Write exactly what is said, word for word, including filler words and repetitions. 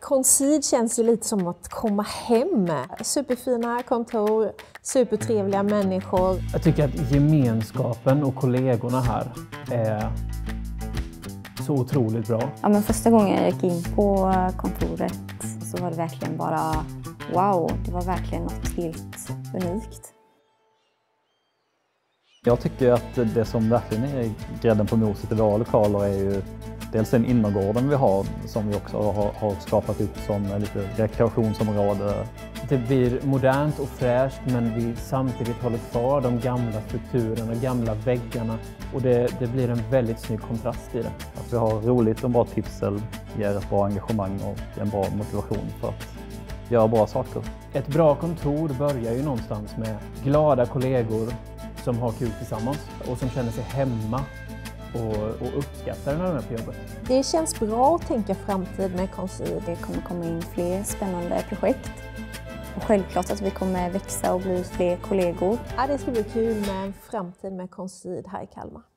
Consid känns ju lite som att komma hem. Superfina kontor, supertrevliga människor. Jag tycker att gemenskapen och kollegorna här är så otroligt bra. Ja, men första gången jag gick in på kontoret så var det verkligen bara wow, det var verkligen något helt unikt. Jag tycker att det som verkligen är grädden på moset i våra lokaler är ju dels den innergården vi har som vi också har, har skapat upp som lite rekreationsområde. Det blir modernt och fräscht men vi samtidigt håller kvar de gamla strukturerna, de gamla väggarna och det, det blir en väldigt snygg kontrast i det. Att vi har roligt och bra trivsel ger ett bra engagemang och en bra motivation för att göra bra saker. Ett bra kontor börjar ju någonstans med glada kollegor som har kul tillsammans och som känner sig hemma och, och uppskattar när de är på jobbet. Det känns bra att tänka framtid med Consid. Det kommer komma in fler spännande projekt och självklart att vi kommer växa och bli fler kollegor. Ja, det ska bli kul med en framtid med Consid här i Kalmar.